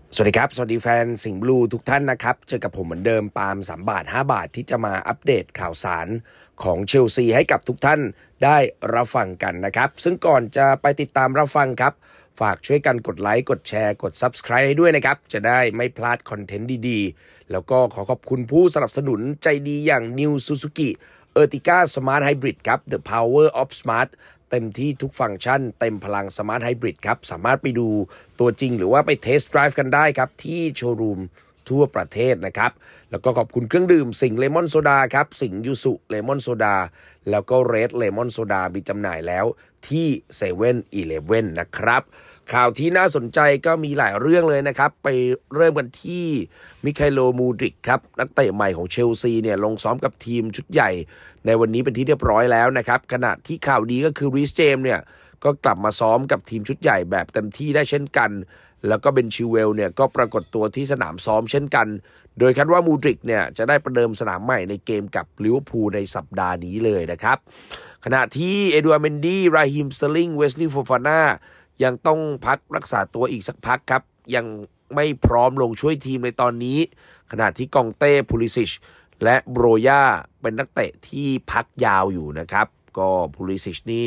สวัสดีครับสวัสดีแฟนสิงห์บลูทุกท่านนะครับเจอกับผมเหมือนเดิมปาล์ม3 บาท 5 บาทที่จะมาอัปเดตข่าวสารของเชลซีให้กับทุกท่านได้รับฟังกันนะครับซึ่งก่อนจะไปติดตามรับฟังครับฝากช่วยกันกดไลค์กดแชร์กด Subscribe ให้ด้วยนะครับจะได้ไม่พลาดคอนเทนต์ดีๆแล้วก็ขอบคุณผู้สนับสนุนใจดีอย่าง New Suzuki Ertiga Smart Hybrid ครับ The Power of Smart เต็มที่ทุกฟังก์ชันเต็มพลัง Smart Hybrid ครับสามารถไปดูตัวจริงหรือว่าไปเทสต์ไดรฟ์กันได้ครับที่โชว์รูมทั่วประเทศนะครับแล้วก็ขอบคุณเครื่องดื่มสิงห์เลมอนโซดาครับสิงห์ยูสุเลมอนโซดาแล้วก็เรดเลมอนโซดามีจำหน่ายแล้วที่เซเว่นอีเลฟเว่นนะครับข่าวที่น่าสนใจก็มีหลายเรื่องเลยนะครับไปเริ่มกันที่มิคาโลมูดริกครับนักเตะใหม่ของเชลซีเนี่ยลงซ้อมกับทีมชุดใหญ่ในวันนี้เป็นที่เรียบร้อยแล้วนะครับขณะที่ข่าวดีก็คือรีสเจมเนี่ยก็กลับมาซ้อมกับทีมชุดใหญ่แบบเต็มที่ได้เช่นกันแล้วก็เบนชิเวลเนี่ยก็ปรากฏตัวที่สนามซ้อมเช่นกันโดยคาดว่ามูดริกเนี่ยจะได้ประเดิมสนามใหม่ในเกมกับลิเวอร์พูลในสัปดาห์นี้เลยนะครับขณะที่เอดูอาร์เมนดี้ราฮิมสเตอร์ลิงเวสลีย์โฟฟาน่ายังต้องพักรักษาตัวอีกสักพักครับยังไม่พร้อมลงช่วยทีมในตอนนี้ขณะที่กองเต้พูลิซิชและโบรย่าเป็นนักเตะที่พักยาวอยู่นะครับก็พูลิซิชนี่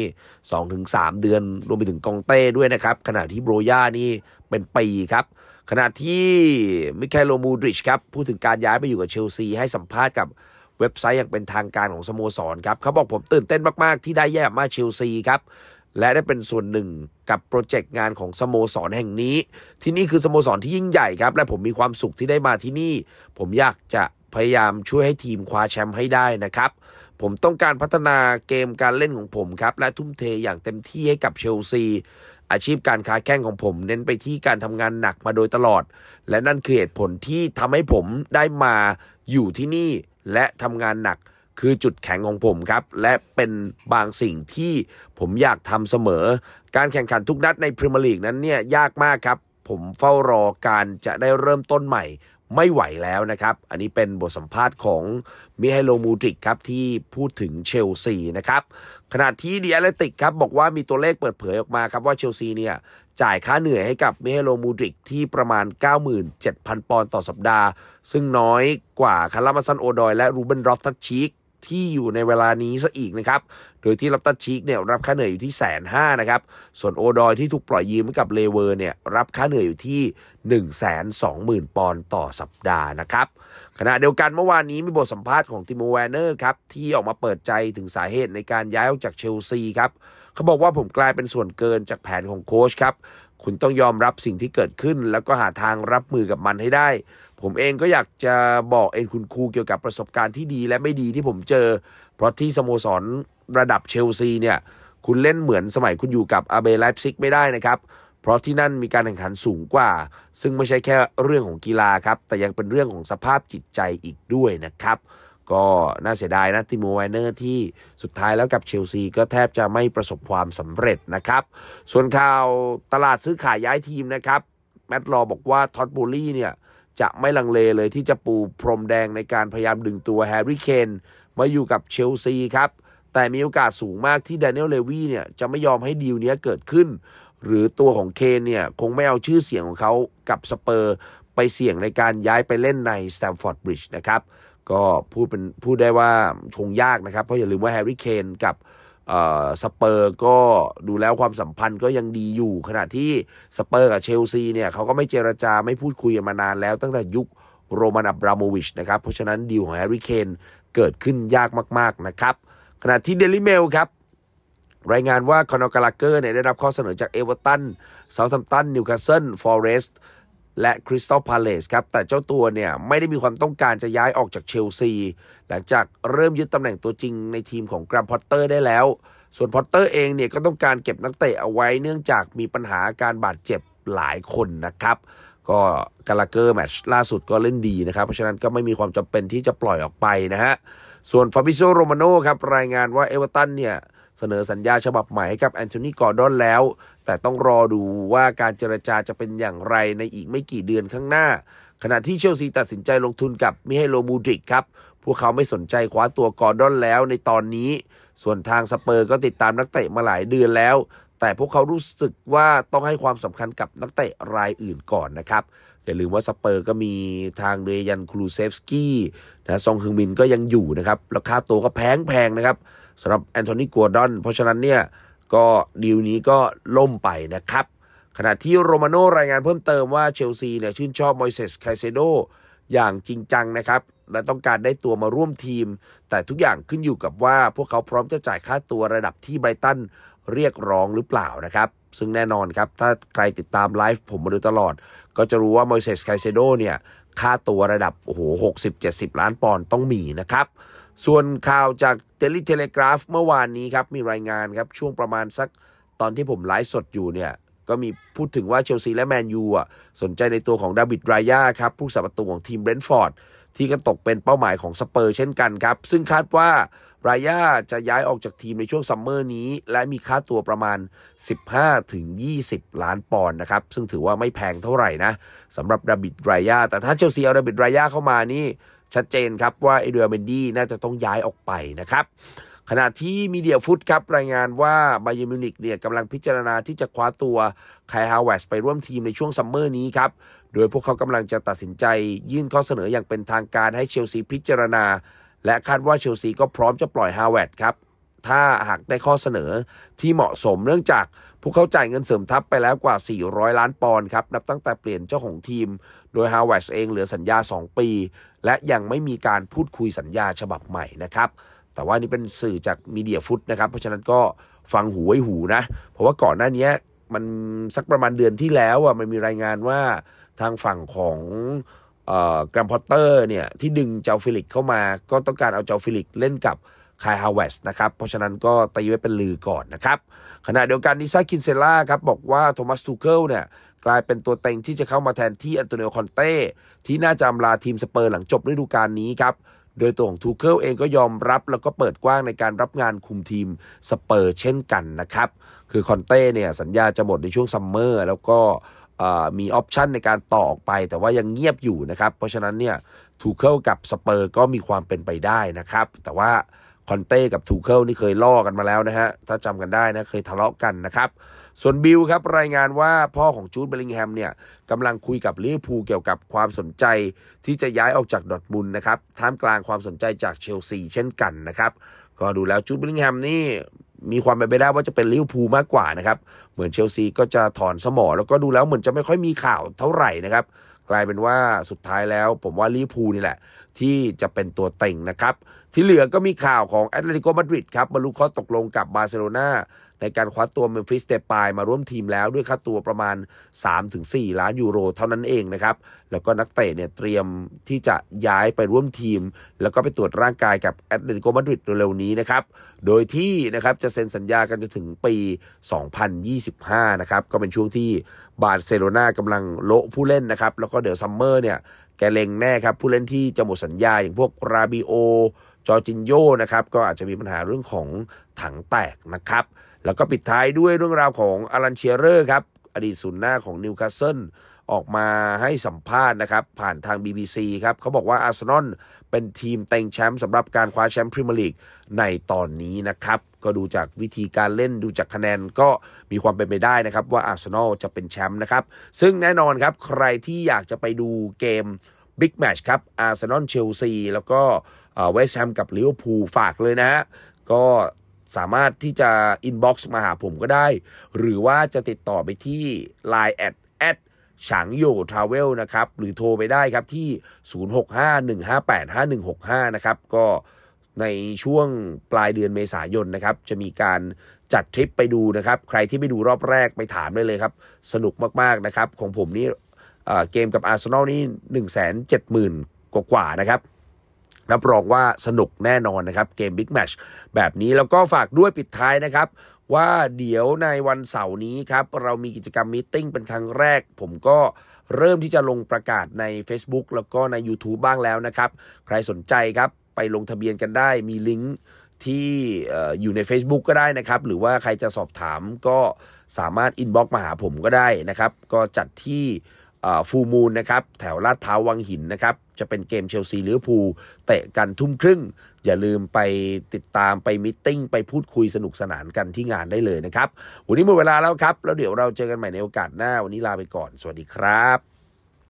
2-3 เดือนรวมไปถึงกองเต้ด้วยนะครับขณะที่โบรย่านี่เป็นปีครับขณะที่มิคาโลมูดริชครับพูดถึงการย้ายไปอยู่กับเชลซีให้สัมภาษณ์กับเว็บไซต์อย่างเป็นทางการของสโมสรครับเขาบอกผมตื่นเต้นมากๆที่ได้แยกมาเชลซีครับและได้เป็นส่วนหนึ่งกับโปรเจกต์งานของสโมสรแห่งนี้ที่นี่คือสโมสรที่ยิ่งใหญ่ครับและผมมีความสุขที่ได้มาที่นี่ผมอยากจะพยายามช่วยให้ทีมคว้าแชมป์ให้ได้นะครับผมต้องการพัฒนาเกมการเล่นของผมครับและทุ่มเทอย่างเต็มที่ให้กับเชลซีอาชีพการค้าแข้งของผมเน้นไปที่การทำงานหนักมาโดยตลอดและนั่นคือเหตุผลที่ทำให้ผมได้มาอยู่ที่นี่และทำงานหนักคือจุดแข็งของผมครับและเป็นบางสิ่งที่ผมอยากทำเสมอการแข่งขันทุกนัดในพรีเมียร์ลีกนั้นเนี่ยยากมากครับผมเฝ้ารอการจะได้เริ่มต้นใหม่ไม่ไหวแล้วนะครับอันนี้เป็นบทสัมภาษณ์ของมิไฮโลมูดริกครับที่พูดถึงเชลซีนะครับขณะที่ดิแอตเลติกครับบอกว่ามีตัวเลขเปิดเผยออกมาครับว่าเชลซีเนี่ยจ่ายค่าเหนื่อยให้กับมิไฮโลมูดริกที่ประมาณ 97,000 ปอนด์ต่อสัปดาห์ซึ่งน้อยกว่าคาร์ล มาซันโอดอยและรูเบน ลอฟตัสชีคที่อยู่ในเวลานี้ซะอีกนะครับโดยที่ลอฟตัสชีคเนี่ยรับค่าเหนื่อยอยู่ที่ 150,000 นะครับส่วนโอดอยที่ถูกปล่อยยืมให้กับเลเวอร์เนี่ยรับค่าเหนื่อยอยู่ที่ 120,000 ปอนด์ต่อสัปดาห์นะครับขณะเดียวกันเมื่อวานนี้มีบทสัมภาษณ์ของติโม แวนเนอร์ครับที่ออกมาเปิดใจถึงสาเหตุในการย้ายออกจากเชลซีครับเขาบอกว่าผมกลายเป็นส่วนเกินจากแผนของโค้ชครับคุณต้องยอมรับสิ่งที่เกิดขึ้นแล้วก็หาทางรับมือกับมันให้ได้ผมเองก็อยากจะบอกคุณครูเกี่ยวกับประสบการณ์ที่ดีและไม่ดีที่ผมเจอเพราะที่สโมสรระดับเชลซีเนี่ยคุณเล่นเหมือนสมัยคุณอยู่กับอาร์เบไลป์ซิกไม่ได้นะครับเพราะที่นั่นมีการแข่งขันสูงกว่าซึ่งไม่ใช่แค่เรื่องของกีฬาครับแต่ยังเป็นเรื่องของสภาพจิตใจอีกด้วยนะครับก็น่าเสียดายนะติโม แวนเนอร์ที่สุดท้ายแล้วกับเชลซีก็แทบจะไม่ประสบความสำเร็จนะครับส่วนข่าวตลาดซื้อขายย้ายทีมนะครับแมตต์ลอบอกว่าท็อด โบลี่เนี่ยจะไม่ลังเลเลยที่จะปูพรมแดงในการพยายามดึงตัวแฮร์รี่ เคนมาอยู่กับเชลซีครับแต่มีโอกาสสูงมากที่แดเนียล เลวีเนี่ยจะไม่ยอมให้ดีลนี้เกิดขึ้นหรือตัวของเคนเนี่ยคงไม่เอาชื่อเสียงของเขากับสเปอร์ไปเสี่ยงในการย้ายไปเล่นในสแตมฟอร์ดบริดจ์นะครับก็พูดได้ว่าคงยากนะครับเพราะอย่าลืมว่าแฮร์รี่ เคนกับสเปอร์ก็ดูแล้วความสัมพันธ์ก็ยังดีอยู่ขณะที่สเปอร์กับเชลซีเนี่ยเขาก็ไม่เจรจาไม่พูดคุยกันมานานแล้วตั้งแต่ยุคโรมัน อับราโมวิชนะครับเพราะฉะนั้นดีลของแฮร์รี่ เคนเกิดขึ้นยากมากๆนะครับขณะที่เดลิเมลครับรายงานว่าคอนอร์ กาลาเกอร์เนี่ยได้รับข้อเสนอจากเอเวอร์ตันเซาท์แฮมป์ตันนิวคาสเซิลฟอเรสต์และคริสตัลพาเลซครับแต่เจ้าตัวเนี่ยไม่ได้มีความต้องการจะย้ายออกจากเชลซีหลังจากเริ่มยึดตำแหน่งตัวจริงในทีมของแกรมพอตเตอร์ได้แล้วส่วนพอตเตอร์เองเนี่ยก็ต้องการเก็บนักเตะเอาไว้เนื่องจากมีปัญหาการบาดเจ็บหลายคนนะครับก็กาลาเกอร์แมตช์ล่าสุดก็เล่นดีนะครับเพราะฉะนั้นก็ไม่มีความจำเป็นที่จะปล่อยออกไปนะฮะส่วนฟาบิโซ โรมาโน่ครับรายงานว่าเอเวอร์ตันเนี่ยเสนอสัญญาฉบับใหม่ให้กับแอนโทนี กอร์ดอนแล้วแต่ต้องรอดูว่าการเจรจาจะเป็นอย่างไรในอีกไม่กี่เดือนข้างหน้าขณะที่เชลซีตัดสินใจลงทุนกับมิไฮโล มูดริกครับพวกเขาไม่สนใจคว้าตัวกอร์ดอนแล้วในตอนนี้ส่วนทางสเปอร์ก็ติดตามนักเตะมาหลายเดือนแล้วแต่พวกเขารู้สึกว่าต้องให้ความสำคัญกับนักเตะรายอื่นก่อนนะครับอย่าลืมว่าสเปอร์ก็มีทางเดยันคูลูเซฟสกี้นะซองฮึงมินก็ยังอยู่นะครับแล้วค่าตัวก็แพงนะครับสำหรับแอนโทนีกัวร์ดอนเพราะฉะนั้นเนี่ยก็ดีลนี้ก็ล่มไปนะครับขณะที่โรมาโน่รายงานเพิ่มเติมว่าเชลซีเนี่ยชื่นชอบมอยเซสไคเซโดอย่างจริงจังนะครับและต้องการได้ตัวมาร่วมทีมแต่ทุกอย่างขึ้นอยู่กับว่าพวกเขาพร้อมจะจ่ายค่าตัวระดับที่ไบรตันเรียกร้องหรือเปล่านะครับซึ่งแน่นอนครับถ้าใครติดตามไลฟ์ผมมาโดยตลอดก็จะรู้ว่ามอยเซสไคเซโดเนี่ยค่าตัวระดับ60-70 ล้านปอนด์ต้องมีนะครับส่วนข่าวจากเดลิเทเลกราฟเมื่อวานนี้ครับมีรายงานครับช่วงประมาณสักตอนที่ผมไลฟ์สดอยู่เนี่ยก็มีพูดถึงว่าเชลซีและแมนยูสนใจในตัวของดาวิดรายาครับผู้สับประตูของทีมเบรนท์ฟอร์ดที่ก็ตกเป็นเป้าหมายของสเปอร์เช่นกันครับซึ่งคาดว่ารายาจะย้ายออกจากทีมในช่วงซัมเมอร์นี้และมีค่าตัวประมาณ15-20 ล้านปอนด์นะครับซึ่งถือว่าไม่แพงเท่าไหร่นะสำหรับดาวิดรายาแต่ถ้าเชลซีเอาดาวิดรายาเข้ามานี่ชัดเจนครับว่าเอเดรียเมนดี้น่าจะต้องย้ายออกไปนะครับขณะที่มีเดียฟุตครับรายงานว่าบาเยิร์นมิวนิกเนี่ยกำลังพิจารณาที่จะคว้าตัวไคล ฮาวเวิร์ธไปร่วมทีมในช่วงซัมเมอร์นี้ครับโดยพวกเขากำลังจะตัดสินใจยื่นข้อเสนออย่างเป็นทางการให้เชลซีพิจารณาและคาดว่าเชลซีก็พร้อมจะปล่อยฮาวเวิร์ธครับถ้าหากได้ข้อเสนอที่เหมาะสมเนื่องจากพวกเขาจ่ายเงินเสริมทัพไปแล้วกว่า400 ล้านปอนด์ครับนับตั้งแต่เปลี่ยนเจ้าของทีมโดยฮาวเวิร์ธเองเหลือสัญญา2 ปีและยังไม่มีการพูดคุยสัญญาฉบับใหม่นะครับแต่ว่านี่เป็นสื่อจากมีเดียฟุตนะครับเพราะฉะนั้นก็ฟังหูไว้หูนะเพราะว่าก่อนหน้านี้มันสักประมาณเดือนที่แล้วมันมีรายงานว่าทางฝั่งของแกรมพอตเตอร์เนี่ยที่ดึงเจ้าฟิลิกเข้ามาก็ต้องการเอาเจ้าฟิลิกเล่นกับไคล ฮาวเวิร์ธนะครับเพราะฉะนั้นก็ตีไว้เป็นลือก่อนนะครับขณะเดียวกันนิซาคินเซล่าครับบอกว่าโทมัสทูเคิลเนี่ยกลายเป็นตัวเต็งที่จะเข้ามาแทนที่อันโตนิโอ คอนเต้ที่น่าจะอำลาทีมสเปอร์หลังจบฤดูกาลนี้ครับโดยตัวของทูเคิลเองก็ยอมรับแล้วก็เปิดกว้างในการรับงานคุมทีมสเปอร์เช่นกันนะครับคือคอนเต้เนี่ยสัญญาจะหมดในช่วงซัมเมอร์แล้วก็มีออปชันในการต่อออกไปแต่ว่ายังเงียบอยู่นะครับเพราะฉะนั้นเนี่ยทูเคิลกับสเปอร์ก็มีความเป็นไปได้นะครับแต่ว่าคอนเต้กับทูเคิลนี่เคยล่อกันมาแล้วนะฮะถ้าจำกันได้นะเคยทะเลาะกันนะครับส่วนบิลครับรายงานว่าพ่อของจูดเบลลิงแฮมเนี่ยกำลังคุยกับลิเวอร์พูลเกี่ยวกับความสนใจที่จะย้ายออกจากดอร์ทมุนด์นะครับท่ามกลางความสนใจจากเชลซีเช่นกันนะครับก็ดูแล้วจูดเบลลิงแฮมนี่มีความเป็นไปได้ว่าจะเป็นลิเวอร์พูลมากกว่านะครับเหมือนเชลซีก็จะถอนสมอแล้วก็ดูแล้วเหมือนจะไม่ค่อยมีข่าวเท่าไหร่นะครับกลายเป็นว่าสุดท้ายแล้วผมว่าลิเวอร์พูลนี่แหละที่จะเป็นตัวเต็งนะครับที่เหลือก็มีข่าวของแอตเลติโกมาดริดครับบรรลุข้อตกลงกับบาร์เซโลนาในการคว้าตัวเมมฟิสเดปายมาร่วมทีมแล้วด้วยค่าตัวประมาณ 3-4 ล้านยูโรเท่านั้นเองนะครับแล้วก็นักเตะเนี่ยเตรียมที่จะย้ายไปร่วมทีมแล้วก็ไปตรวจร่างกายกับแอตเลติโกมาดริดเร็วๆนี้นะครับโดยที่นะครับจะเซ็นสัญญากันจนถึงปี 2025 นะครับก็เป็นช่วงที่บาร์เซโลนากำลังโละผู้เล่นนะครับแล้วก็เดี๋ยวซัมเมอร์เนี่ยแกเล็งแน่ครับผู้เล่นที่จะหมดสัญญาอย่างพวกราบิโอจอร์จินโญนะครับก็อาจจะมีปัญหาเรื่องของถังแตกนะครับแล้วก็ปิดท้ายด้วยเรื่องราวของอารันเชียเรอร์ครับอดีตศูนย์หน้าของนิวคาสเซิลออกมาให้สัมภาษณ์นะครับผ่านทาง BBC ครับเขาบอกว่าอาร์เซนอลเป็นทีมเต็งแชมป์สำหรับการคว้าแชมป์พรีเมียร์ลีกในตอนนี้นะครับก็ดูจากวิธีการเล่นดูจากคะแนนก็มีความเป็นไปได้นะครับว่าอาร์เซนอลจะเป็นแชมป์นะครับซึ่งแน่นอนครับใครที่อยากจะไปดูเกมบิ๊กแมตช์ครับอาร์เซนอลเชลซีแล้วก็เวสต์แฮมกับลิเวอร์พูลฝากเลยนะฮะก็สามารถที่จะอินบ็อกซ์มาหาผมก็ได้หรือว่าจะติดต่อไปที่ Line at ฉางโยทราเวลนะครับหรือโทรไปได้ครับที่ 0651585165 นะครับก็ในช่วงปลายเดือนเมษายนนะครับจะมีการจัดทริปไปดูนะครับใครที่ไปดูรอบแรกไปถามได้เลยครับสนุกมากๆนะครับของผมนี่เกมกับอาร์เซนอลนี่ 170,000 กว่านะครับรับรองว่าสนุกแน่นอนนะครับเกมบิ๊กแมตช์แบบนี้แล้วก็ฝากด้วยปิดท้ายนะครับว่าเดี๋ยวในวันเสาร์นี้ครับเรามีกิจกรรมมีตติ้งเป็นครั้งแรกผมก็เริ่มที่จะลงประกาศใน Facebook แล้วก็ใน YouTube บ้างแล้วนะครับใครสนใจครับไปลงทะเบียนกันได้มีลิงก์ที่อยู่ใน Facebook ก็ได้นะครับหรือว่าใครจะสอบถามก็สามารถอินบ็อกซ์มาหาผมก็ได้นะครับก็จัดที่ฟูลมูลนะครับแถวลาดพร้าววังหินนะครับจะเป็นเกมเชลซีลิเวอร์พูลเตะกันทุ่มครึ่งอย่าลืมไปติดตามไปมีตติ้งไปพูดคุยสนุกสนานกันที่งานได้เลยนะครับวันนี้หมดเวลาแล้วครับแล้วเดี๋ยวเราเจอกันใหม่ในโอกาสหน้าวันนี้ลาไปก่อนสวัสดีครับ